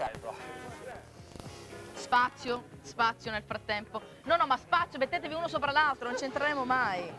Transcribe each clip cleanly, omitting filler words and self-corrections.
Spazio nel frattempo. No, ma spazio, mettetevi uno sopra l'altro, non c'entreremo mai.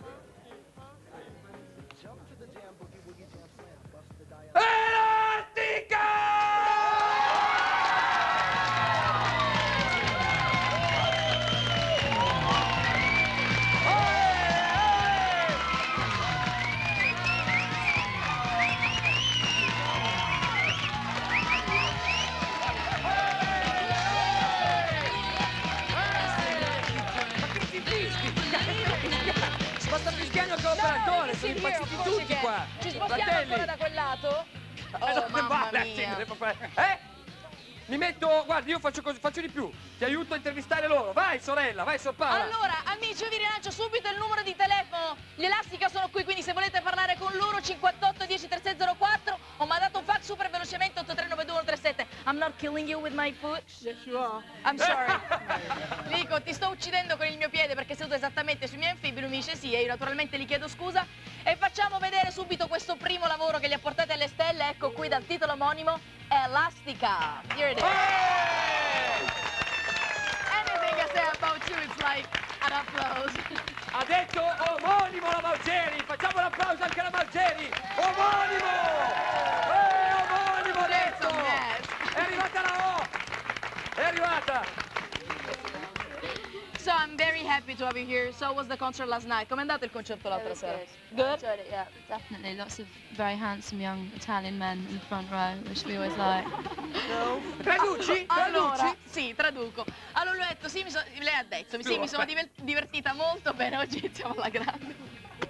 Ma sta fischiando come operatore, sono impazziti tutti qua! Ci spostiamo ancora da quel lato? Oh, mamma mia! Mi metto, guardi, io faccio così, faccio di più. Ti aiuto a intervistare loro. Vai, sorella, vai, Sor Paola. Allora, amici, io vi rilancio subito il numero di telefono. Gli Elastica sono qui, quindi se volete parlare con loro, 58 10 3604, ho mandato un fax super velocemente, 8392137. I'm not killing you with my foot. Yes, you are. I'm sorry. Dico, ti sto uccidendo con il mio piede perché seduto esattamente sui miei anfibi. Lui mi dice sì e io naturalmente gli chiedo scusa. E facciamo vedere subito questo primo lavoro che li ha portati alle stelle. Ecco qui dal titolo omonimo, Elastica. Here it is. Anything I say about you, it's like an applause. Ha detto omonimo la Malgeri, facciamo un applauso anche alla Malgeri. Omonimo! Omonimo ha detto! Yes. È arrivata la O! È arrivata! So I'm very happy to have you here. So was the concert last night? Com'è andato il concerto l'altra sera? Good? Enjoyed it, yeah, definitely. Lots of very handsome young Italian men in the front row, which we always like. Traduci? Allora, sì, traduco. Allora lui ha detto, sì, lei ha detto, sì, mi sono divertita molto bene, oggi iniziamo alla grande.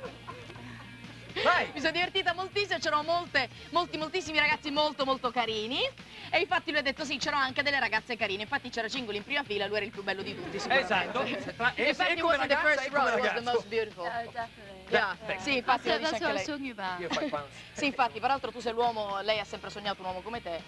Vai! Mi sono divertita moltissimo, c'erano moltissimi ragazzi molto carini e infatti lui ha detto sì, c'erano anche delle ragazze carine, infatti c'era Cingoli in prima fila, lui era il più bello di tutti sicuramente. Esatto. Infatti come was in the ragazza first e row, come it was the ragazzo. most beautiful. Definitely. Yeah. Sì, infatti lo dice That's what I anche was lei. talking about. Io fai pan. Sì, infatti, peraltro tu sei l'uomo, lei ha sempre sognato un uomo come te.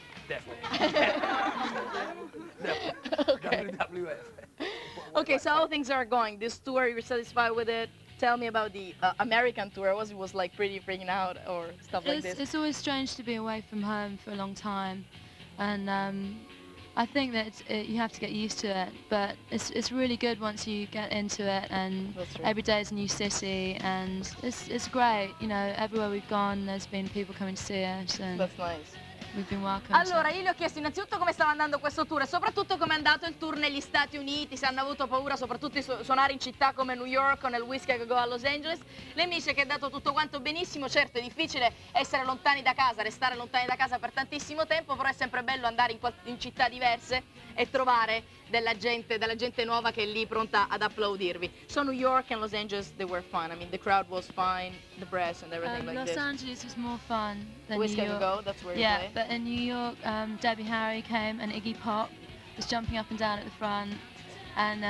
WWF. Okay, so how things are going? This tour, you're satisfied with it? Tell me about the American tour. It was like pretty freaking out or stuff like this. It's always strange to be away from home for a long time, and I think that you have to get used to it. But it's really good once you get into it, and every day is a new city, and it's great. You know, everywhere we've gone, there's been people coming to see us, and That's nice. we've been welcomed. Allora, io gli ho chiesto innanzitutto come stava andando questo tour e soprattutto come è andato il tour negli Stati Uniti, se hanno avuto paura soprattutto di suonare in città come New York o nel Whiskey a Go a Los Angeles. Lei mi dice che è andato tutto quanto benissimo, certo è difficile essere lontani da casa, restare lontani da casa per tantissimo tempo, però è sempre bello andare in città diverse e trovare della gente nuova che è lì pronta ad applaudirvi. So New York and Los Angeles, they were fun. I mean, the crowd was fine, the press and everything like Los this. Angeles was more fun than Whiskey New a York. Go, that's where you Yeah, play. but in New York, Debbie Harry came and Iggy Pop was jumping up and down at the front. And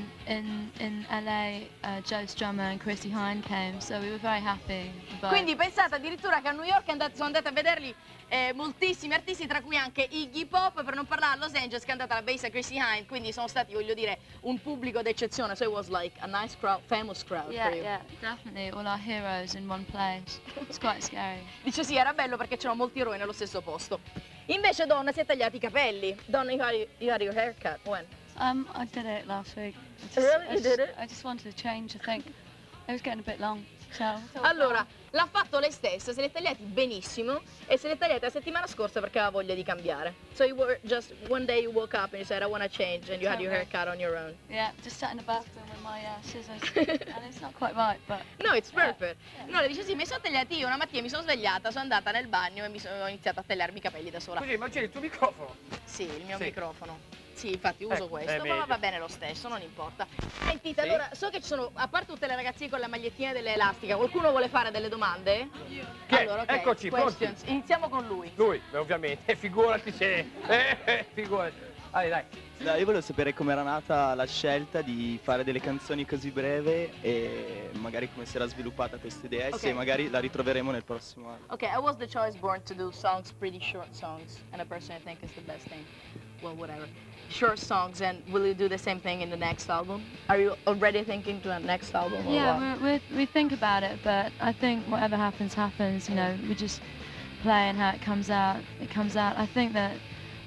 in LA, Joe Strummer and Chrissy Hine came, so we were very happy. Quindi pensate addirittura che a New York sono andate a vederli moltissimi artisti, tra cui anche Iggy Pop, per non parlare a Los Angeles che è andata alla base a Chrissy Hine, quindi sono stati, voglio dire, un pubblico d'eccezione, so it was like a nice crowd, famous crowd Yeah, for you. yeah, definitely. All our heroes in one place. It's quite scary. Dice sì, era bello perché c'erano molti eroi nello stesso posto. Invece Donna si è tagliati i capelli. Donna, you had your haircut, when? I did it last week. Really? You did it? I just wanted to change, I think. It was getting a bit long, so... Allora, l'ha fatto lei stessa, se li è tagliati benissimo e se li è tagliati la settimana scorsa perché aveva voglia di cambiare. So you were just, one day you woke up and you said, I want to change, and you had your hair cut on your own. Yeah, just sat in the bathroom with my scissors, and it's not quite right, but... No, it's perfect. No, le dice sì, mi sono tagliati io, una mattina mi sono svegliata, sono andata nel bagno e ho iniziato a tagliarmi i capelli da sola. Così, ma c'è il tuo microfono? Sì, il mio Sì. microfono. Sì, infatti uso Ecco, questo, è ma meglio. va bene lo stesso, non importa. Sentite, Sì? allora, so che ci sono, a parte tutte le ragazzine con la magliettina delle elastiche, qualcuno vuole fare delle domande? Che? Allora, ok, Eccoci, questions. pronti? Iniziamo con lui. Lui, beh, ovviamente, figurati se... figurati. Dai. Dai, io volevo sapere com'era nata la scelta di fare delle canzoni così breve e magari come si era sviluppata questa idea e se Ok. magari la ritroveremo nel prossimo anno. Okay, I was the choice born to do songs, pretty short songs, and I personally think it's the best thing. Well, whatever. Short songs, and will you do the same thing in the next album? Are you already thinking to a next album or Yeah, what? we think about it, but I think whatever happens, happens. You know, we just play and how it comes out, it comes out. I think that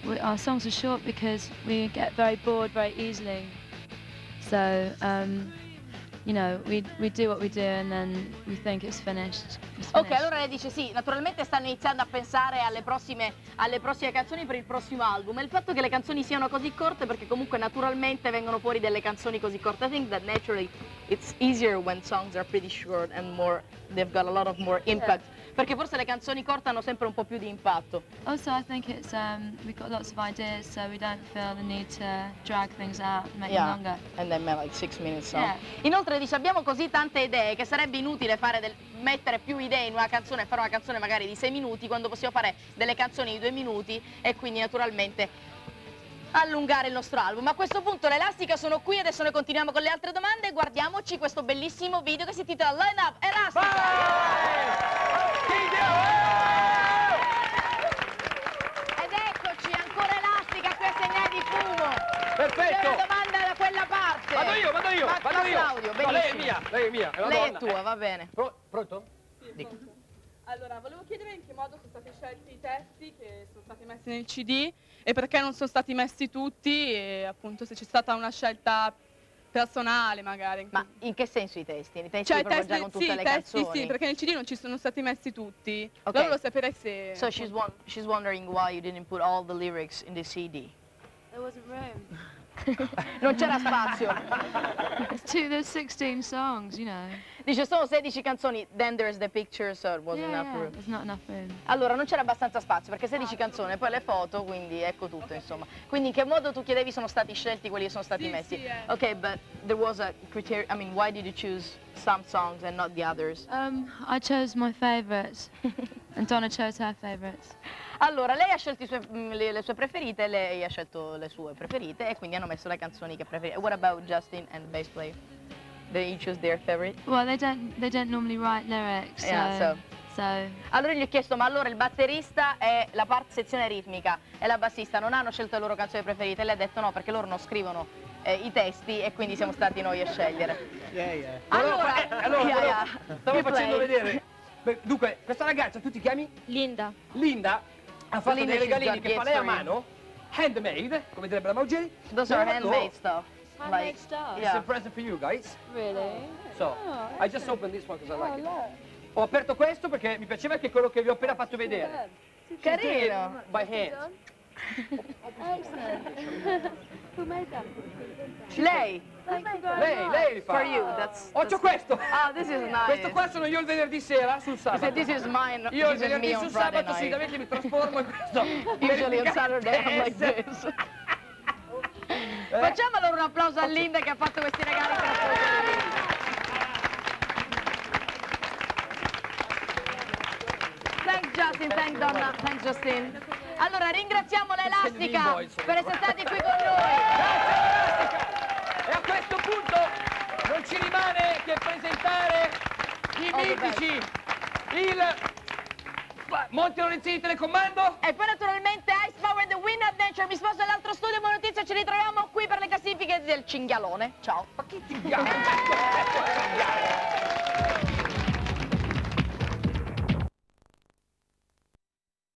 our songs are short because we get very bored very easily. So, you know, we do what we do and then we think it's finished. Ok, allora lei dice sì, naturalmente stanno iniziando a pensare alle prossime canzoni per il prossimo album. E il fatto che le canzoni siano così corte, perché comunque naturalmente vengono fuori delle canzoni così corte. I think that naturally it's easier when songs are pretty short and they've got a lot of more impact. Perché forse le canzoni corte hanno sempre un po' più di impatto. Also, I think it's we've got lots of ideas, so we don't feel the need to drag things out and make them longer. And then like 6 minutes song. Yeah. Inoltre dice abbiamo così tante idee che sarebbe inutile mettere più idee in una canzone e fare una canzone magari di 6 minuti quando possiamo fare delle canzoni di 2 minuti e quindi naturalmente allungare il nostro album. Ma a questo punto le Elastica sono qui, adesso noi continuiamo con le altre domande e guardiamoci questo bellissimo video che si intitola Line Up Elastica! Ed eccoci, ancora Elastica qui a segnare di fumo. Perfetto! C'è una domanda da quella parte. Vado io! Claudio, No, lei è mia, è una lei donna. è tua, va bene. Pronto? Sì. Allora, volevo chiedere in che modo sono stati scelti i testi che sono stati messi nel CD e perché non sono stati messi tutti e appunto se c'è stata una scelta personale magari. Ma in che senso i testi? I testi Cioè, proprio già con tutte le canzoni? Sì, perché nel CD non ci sono stati messi tutti. Ok. Volevo sapere se... So she's wondering why you didn't put all the lyrics in the CD. There wasn't room. Non c'era spazio. There's 16 songs, you know. Dice sono 16 canzoni, then there's the picture, so it wasn't enough room. There's not enough room. Allora non c'era abbastanza spazio perché 16 canzoni, poi le foto, quindi ecco tutto insomma. Quindi in che modo tu chiedevi sono stati scelti quelli che sono stati messi? Sì, Ok, but there was a criteria, I mean, why did you choose some songs and not the others? I chose my favourites, and Donna chose her favourites. Allora, lei ha scelto le sue preferite, lei ha scelto le sue preferite e quindi hanno messo le canzoni che preferisce. What about Justin and bass player? Did you choose their favorite? Well, they don't normally write lyrics, Yeah, so. Allora gli ho chiesto, ma allora il batterista e la sezione ritmica e la bassista non hanno scelto le loro canzoni preferite? E lei ha detto no, perché loro non scrivono i testi e quindi siamo stati noi a scegliere. Allora, Stavo facendo vedere. Beh, dunque, questa ragazza, tu ti chiami? Linda. Linda, ha fatto Linda, dei she's regalini got che fa gifts lei a for you. mano, handmade, come direbbe la Maugeri. Those are handmade stuff. Handmade stuff? It's a present for you guys. Really? So, I just opened this one because I like it. Ho aperto questo perché mi piaceva anche quello che vi ho appena fatto vedere. Carino. By hand. Who made that? Lei. Lei li fa. For you, that's... C'ho questo. Ah, this is nice. Questo qua sono io il venerdì sera sul He sabato. said, this is mine, Io il this is me venerdì on sul Friday sabato sì, night. davvero mi trasformo in questo. Usually on Saturday I'm like this. Facciamo allora un applauso a Linda che ha fatto questi regali per tutti. Thanks Justin, thanks Donna, thanks Justin. Allora ringraziamo l'Elastica per essere stati qui con noi. E a questo punto non ci rimane che presentare i mitici, il Monte Lorenzini Telecomando. E poi naturalmente Ice Power The Win Adventure. Mi sposto nell'altro studio, buona notizia, ci ritroviamo qui per le classifiche del cinghialone. Ciao. Ma chi cinghiale?